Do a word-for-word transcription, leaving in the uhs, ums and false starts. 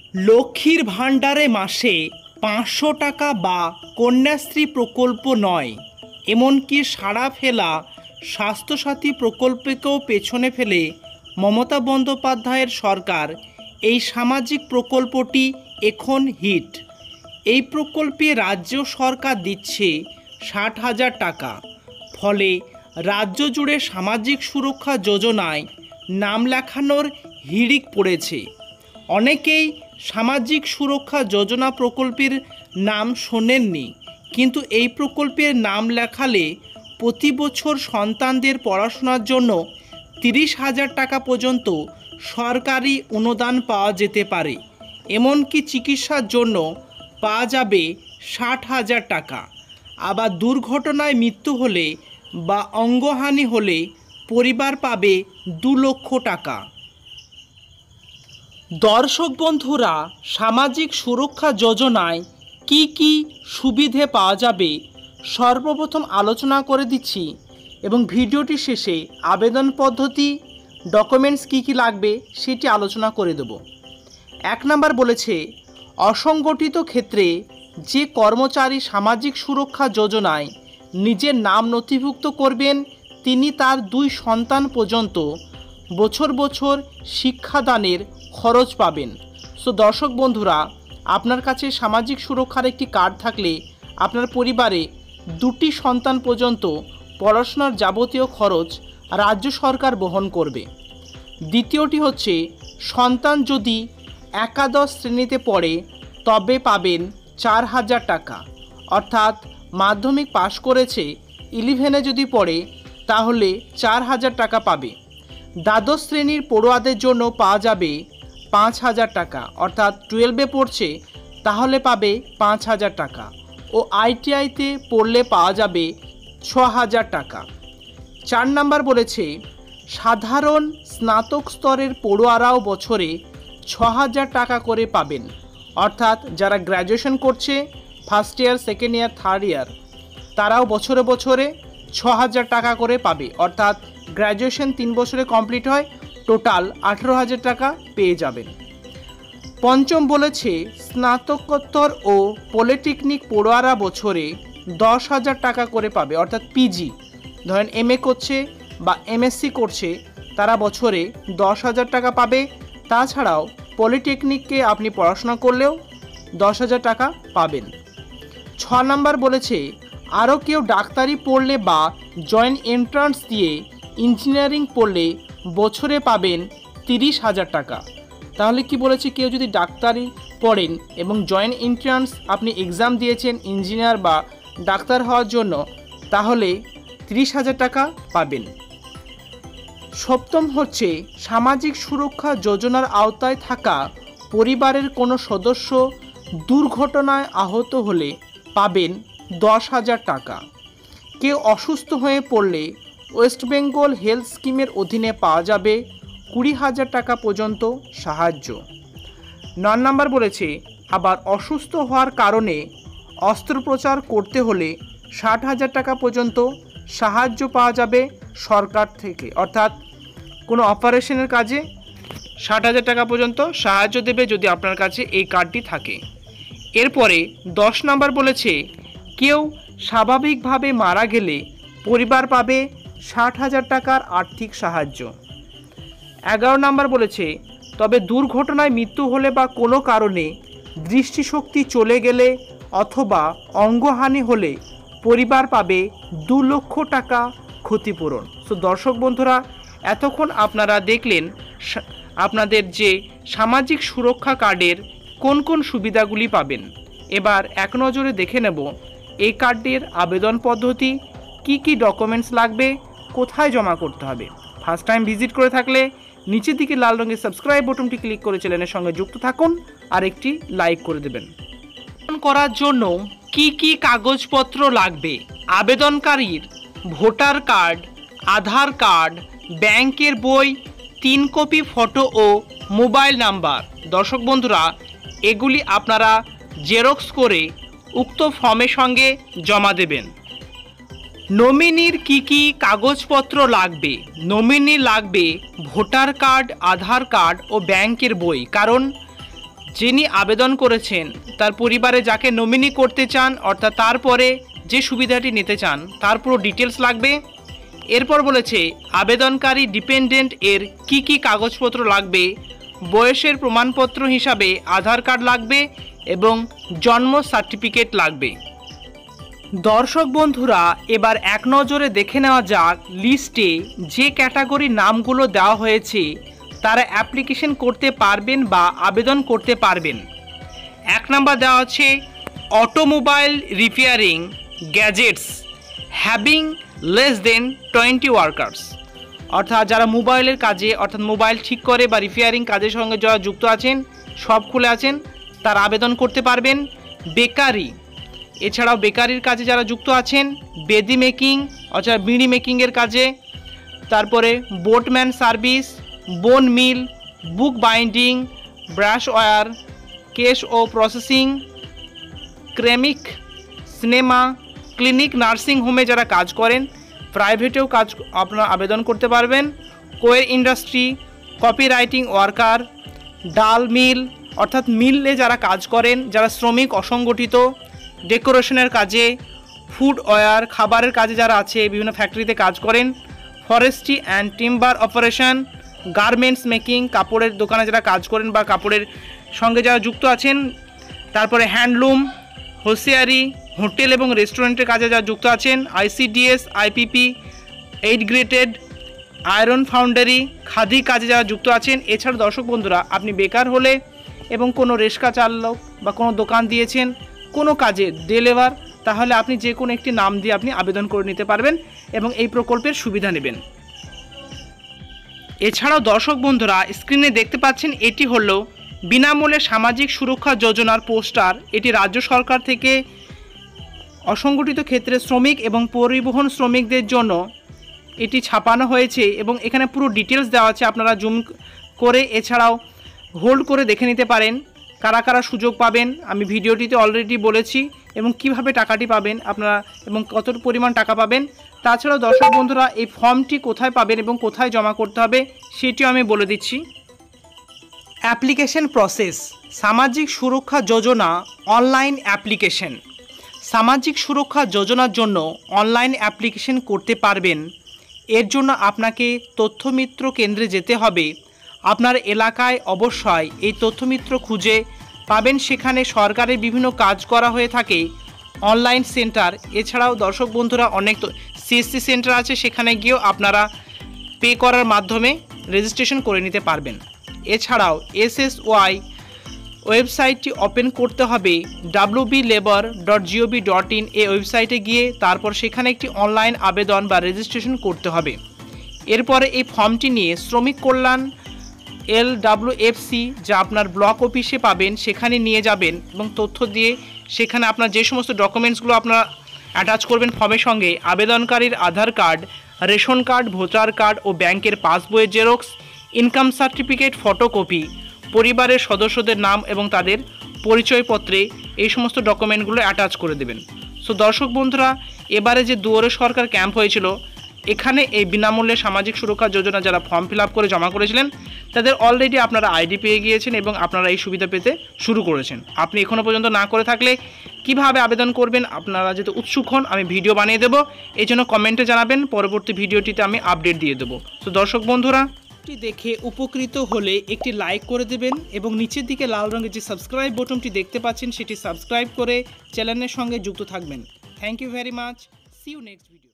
লক্ষ্মীর ভাণ্ডারে মাসে পাঁচশো টাকা বা কন্যাশ্রী প্রকল্প নয়, এমনকি সাড়া ফেলা স্বাস্থ্যসাথী প্রকল্পকেও পেছনে ফেলে মমতা বন্দ্যোপাধ্যায়ের সরকার এই সামাজিক প্রকল্পটি এখন হিট। এই প্রকল্পে রাজ্য সরকার দিচ্ছে ষাট হাজার টাকা। ফলে রাজ্য জুড়ে সামাজিক সুরক্ষা যোজনায় নাম লেখানোর হিড়িক পড়েছে। অনেকেই সামাজিক সুরক্ষা যোজনা প্রকল্পের নাম শোনেননি, কিন্তু এই প্রকল্পের নাম লেখালে প্রতি বছর সন্তানদের পড়াশোনার জন্য তিরিশ হাজার টাকা পর্যন্ত সরকারি অনুদান পাওয়া যেতে পারে। এমনকি চিকিৎসার জন্য পাওয়া যাবে ষাট হাজার টাকা। আবার দুর্ঘটনায় মৃত্যু হলে বা অঙ্গহানি হলে পরিবার পাবে দু লক্ষ টাকা। দর্শক বন্ধুরা, সামাজিক সুরক্ষা যোজনায় কি কি সুবিধে পাওয়া যাবে সর্বপ্রথম আলোচনা করে দিচ্ছি, এবং ভিডিওটি শেষে আবেদন পদ্ধতি, ডকুমেন্টস কি কি লাগবে সেটি আলোচনা করে দেব। এক নাম্বার বলেছে, অসংগঠিত ক্ষেত্রে যে কর্মচারী সামাজিক সুরক্ষা যোজনায় নিজের নাম নথিভুক্ত করবেন তিনি তার দুই সন্তান পর্যন্ত বছর বছর শিক্ষাদানের খরচ পাবেন। সো দর্শক বন্ধুরা, আপনার কাছে সামাজিক সুরক্ষার একটি কার্ড থাকলে আপনার পরিবারে দুটি সন্তান পর্যন্ত পড়াশোনার যাবতীয় খরচ রাজ্য সরকার বহন করবে। দ্বিতীয়টি হচ্ছে, সন্তান যদি একাদশ শ্রেণীতে পড়ে তবে পাবেন চার হাজার টাকা, অর্থাৎ মাধ্যমিক পাশ করেছে, ইলেভেনে যদি পড়ে তাহলে চার হাজার টাকা পাবে। দ্বাদশ শ্রেণীর পড়ুয়াদের জন্য পাওয়া যাবে পাঁচ হাজার টাকা, অর্থাৎ টুয়েলভে পড়ছে তাহলে পাবে পাঁচ হাজার টাকা, ও আইটিআইতে পড়লে পাওয়া যাবে ছ হাজার টাকা। চার নাম্বার বলেছে, সাধারণ স্নাতক স্তরের পড়ুয়ারাও বছরে ছ হাজার টাকা করে পাবেন, অর্থাৎ যারা গ্র্যাজুয়েশন করছে first year, second year, third year, তারাও বছরে বছরে ছ হাজার টাকা করে পাবে, অর্থাৎ গ্র্যাজুয়েশন তিন বছরে কমপ্লিট হয়, টোটাল আঠেরো হাজার টাকা পেয়ে যাবেন। পঞ্চম বলেছে, স্নাতকোত্তর ও পলিটেকনিক পড়ুয়ারা বছরে দশ হাজার টাকা করে পাবে, অর্থাৎ পিজি, ধরেন এম এ করছে বা এমএসসি করছে, তারা বছরে দশ হাজার টাকা পাবে। তাছাড়াও পলিটেকনিককে আপনি পড়াশোনা করলেও দশ হাজার টাকা পাবেন। ছ নাম্বার বলেছে, আরও কেউ ডাক্তারি পড়লে বা জয়েন্ট এন্ট্রান্স দিয়ে ইঞ্জিনিয়ারিং পড়লে বছরে পাবেন তিরিশ হাজার টাকা। তাহলে কি বলেছে, কেউ যদি ডাক্তারি পড়েন এবং জয়েন্ট এন্ট্রান্স আপনি এক্সাম দিয়েছেন ইঞ্জিনিয়ার বা ডাক্তার হওয়ার জন্য, তাহলে তিরিশ হাজার টাকা পাবেন। সপ্তম হচ্ছে, সামাজিক সুরক্ষা যোজনার আওতায় থাকা পরিবারের কোনো সদস্য দুর্ঘটনায় আহত হলে পাবেন দশ হাজার টাকা। কেউ অসুস্থ হয়ে পড়লে ওয়েস্ট বেঙ্গল হেলথ স্কিমের অধীনে পাওয়া যাবে কুড়ি হাজার টাকা পর্যন্ত সাহায্য। নয় নাম্বার বলেছে, আবার অসুস্থ হওয়ার কারণে অস্ত্রোপচার করতে হলে ষাট হাজার টাকা পর্যন্ত সাহায্য পাওয়া যাবে সরকার থেকে, অর্থাৎ কোনো অপারেশনের কাজে ষাট হাজার টাকা পর্যন্ত সাহায্য দেবে যদি আপনার কাছে এই কার্ডটি থাকে। এরপরে দশ নাম্বার বলেছে, কেউ স্বাভাবিকভাবে মারা গেলে পরিবার পাবে ষাট হাজার টাকার আর্থিক সাহায্য। এগারো নাম্বার বলেছে, তবে দুর্ঘটনায় মৃত্যু হলে বা কোনো কারণে দৃষ্টিশক্তি চলে গেলে অথবা অঙ্গহানি হলে পরিবার পাবে দু লক্ষ টাকা ক্ষতিপূরণ। তো দর্শক বন্ধুরা, এতক্ষণ আপনারা দেখলেন আপনাদের যে সামাজিক সুরক্ষা কার্ডের কোন কোন সুবিধাগুলি পাবেন। এবার এক নজরে দেখে নেব এই কার্ডের আবেদন পদ্ধতি, কি কি ডকুমেন্টস লাগবে, কোথায় জমা করতে হবে। ফার্স্ট টাইম ভিজিট করে থাকলে নিচের দিকে লাল রঙের সাবস্ক্রাইব বাটনটি ক্লিক করে চ্যানেলের সঙ্গে যুক্ত থাকুন আর একটি লাইক করে দেবেন। আবেদন করার জন্য কি কি কাগজপত্র লাগবে? আবেদনকারীর ভোটার কার্ড, আধার কার্ড, ব্যাংকের বই, তিন কপি ফটো ও মোবাইল নাম্বার। দর্শক বন্ধুরা, এগুলি আপনারা জেরক্স করে উক্ত ফর্মের সঙ্গে জমা দেবেন। নমিনির কি কি কাগজপত্র লাগবে? নমিনি লাগবে ভোটার কার্ড, আধার কার্ড ও ব্যাংকের বই, কারণ যিনি আবেদন করেছেন তার পরিবারে যাকে নমিনি করতে চান অর্থাৎ তারপরে যে সুবিধাটি নিতে চান তার পুরো ডিটেলস লাগবে। এরপর বলেছে আবেদনকারী ডিপেন্ডেন্ট এর কি কি কাগজপত্র লাগবে। বয়সের প্রমাণপত্র হিসাবে আধার কার্ড লাগবে এবং জন্ম সার্টিফিকেট লাগবে। দর্শক বন্ধুরা, এবার এক নজরে দেখে নেওয়া যাক লিস্টে যে ক্যাটাগরির নামগুলো দেওয়া হয়েছে তারা অ্যাপ্লিকেশন করতে পারবেন বা আবেদন করতে পারবেন। এক নাম্বার দেওয়া আছে automobile repairing gadgets having less than twenty workers, অর্থাৎ যারা মোবাইলের কাজে অর্থাৎ মোবাইল ঠিক করে বা রিপেয়ারিং কাজের সঙ্গে যারা যুক্ত আছেন, সব খুলে আছেন, তারা আবেদন করতে পারবেন। বেকারি, এছাড়াও বেকারির কাজে যারা যুক্ত আছেন, বেদি মেকিং অর্থাৎ বিড়ি মেকিংয়ের কাজে, তারপরে boatman service, bone mill, book binding, brush ware, cashew processing, ceramic, cinema, clinic, nursing হোমে যারা কাজ করেন, প্রাইভেটেও কাজ আপনারা আবেদন করতে পারবেন। কোয়ের ইন্ডাস্ট্রি, কপিরাইটিং ওয়ার্কার, ডাল মিল অর্থাৎ মিলে যারা কাজ করেন, যারা শ্রমিক অসংগঠিত, ডেকোরেশনের কাজে, ফুড ওয়্যার খাবারের কাজে যারা আছে, বিভিন্ন ফ্যাক্টরিতে কাজ করেন, forestry and timber operation, garments making কাপড়ের দোকানে যারা কাজ করেন বা কাপড়ের সঙ্গে যারা যুক্ত আছেন, তারপরে হ্যান্ডলুম, হোসিয়ারি, হোটেল এবং রেস্টুরেন্টের কাজে যারা যুক্ত আছেন, ICDS, IPP, eight graded, iron foundry, khadi কাজে যারা যুক্ত আছেন। এছাড়া দর্শক বন্ধুরা, আপনি বেকার হলে এবং কোনো রিক্সা চালক বা কোনো দোকান দিয়েছেন, কোনো কাজে ডেলিভার, তাহলে আপনি যে কোনো একটি নাম দিয়ে আপনি আবেদন করে নিতে পারবেন এবং এই প্রকল্পের সুবিধা নেবেন। এছাড়াও দর্শক বন্ধুরা, স্ক্রিনে দেখতে পাচ্ছেন এটি হলো বিনামূল্যে সামাজিক সুরক্ষা যোজনার পোস্টার। এটি রাজ্য সরকার থেকে অসংগঠিত ক্ষেত্রে শ্রমিক এবং পরিবহন শ্রমিকদের জন্য এটি ছাপানো হয়েছে এবং এখানে পুরো ডিটেলস দেওয়া আছে, আপনারা জুম করে এছাড়াও হোল্ড করে দেখে নিতে পারেন কারা কারা সুযোগ পাবেন। আমি ভিডিওটিতে অলরেডি বলেছি এবং কিভাবে টাকাটি পাবেন আপনারা এবং কত পরিমাণ টাকা পাবেন। তাছাড়াও দর্শক বন্ধুরা, এই ফর্মটি কোথায় পাবেন এবং কোথায় জমা করতে হবে সেটিও আমি বলে দিচ্ছি। অ্যাপ্লিকেশন প্রসেস, সামাজিক সুরক্ষা যোজনা অনলাইন অ্যাপ্লিকেশন। সামাজিক সুরক্ষা যোজনার জন্য অনলাইন অ্যাপ্লিকেশন করতে পারবেন। এর জন্য আপনাকে তথ্যমিত্র কেন্দ্রে যেতে হবে। আপনার এলাকায় অবশ্যই এই তথ্যমিত্র খুঁজে পাবেন, সেখানে সরকারের বিভিন্ন কাজ করা হয়ে থাকে, অনলাইন সেন্টার। এছাড়াও দর্শক বন্ধুরা, অনেক সিএসসি সেন্টার আছে, সেখানে গিয়েও আপনারা পে করার মাধ্যমে রেজিস্ট্রেশন করে নিতে পারবেন। এছাড়াও এসএসওয়াই ওয়েবসাইটটি ওপেন করতে হবে W B labour dot gov dot in এই ওয়েবসাইটে গিয়ে, তারপর সেখানে একটি অনলাইন আবেদন বা রেজিস্ট্রেশন করতে হবে। এরপরে এই ফর্মটি নিয়ে শ্রমিক কল্যাণ এল ডাব্লিউ এফ সি যা আপনার ব্লক অফিসে পাবেন, সেখানে নিয়ে যাবেন এবং তথ্য দিয়ে সেখানে আপনার যে সমস্ত ডকুমেন্টসগুলো আপনারা অ্যাটাচ করবেন ফর্মের সঙ্গে, আবেদনকারীর Aadhaar card, ration card, voter card ও ব্যাংকের পাসবইয়ের জেরক্স, ইনকাম সার্টিফিকেট ফটোকপি, পরিবারের সদস্যদের নাম এবং তাদের পরিচয়পত্রে এই সমস্ত ডকুমেন্টগুলো অ্যাটাচ করে দেবেন। সো দর্শক বন্ধুরা, এবারে যে দুয়ারে সরকার ক্যাম্প হয়েছিল, এখানে এই বিনামূল্যে সামাজিক সুরক্ষা যোজনা যারা ফর্ম ফিল আপ করে জমা করেছিলেন তাদের অলরেডি আপনারা আইডি পেয়ে গিয়েছেন এবং আপনারা এই সুবিধা পেতে শুরু করেছেন। আপনি এখনও পর্যন্ত না করে থাকলে কিভাবে আবেদন করবেন আপনারা যেহেতু উৎসুক হন, আমি ভিডিও বানিয়ে দেবো, এই জন্য কমেন্টে জানাবেন, পরবর্তী ভিডিওটিতে আমি আপডেট দিয়ে দেবো। তো দর্শক বন্ধুরা, দেখে উপকৃত হলে একটি লাইক করে দেবেন এবং নিচের দিকে লাল রঙের যে সাবস্ক্রাইব বাটনটি দেখতে পাচ্ছেন সেটি সাবস্ক্রাইব করে চ্যানেলের সঙ্গে যুক্ত থাকবেন। Thank you very much, see you next video.